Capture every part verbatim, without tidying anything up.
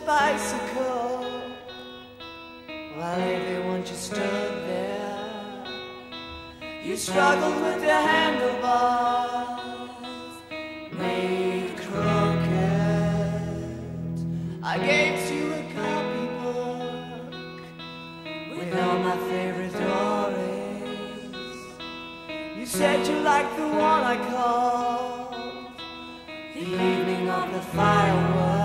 bicycle while everyone just stood there. You struggled with the handlebars made crooked. I gave you a copybook with all my favorite stories. You said you liked the one I called The Evening of the Fireworks.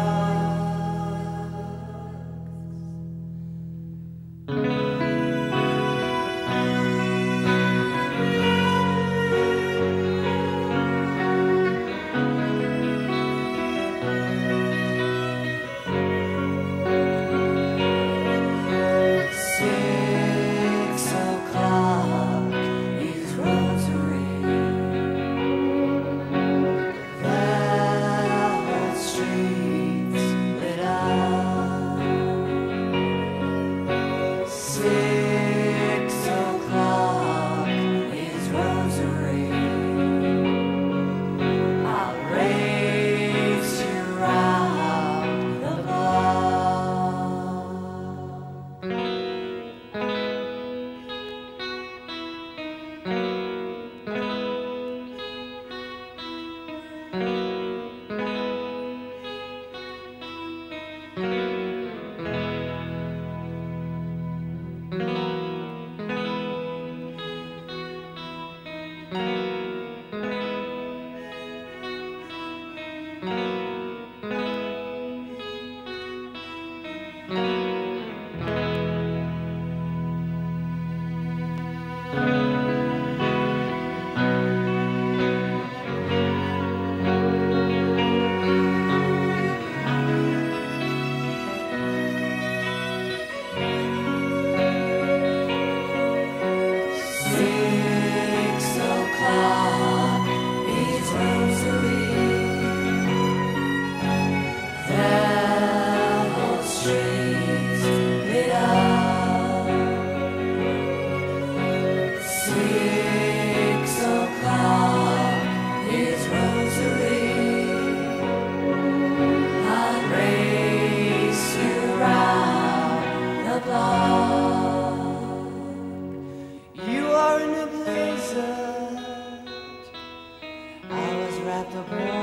You are in a blizzard. I was wrapped up warm.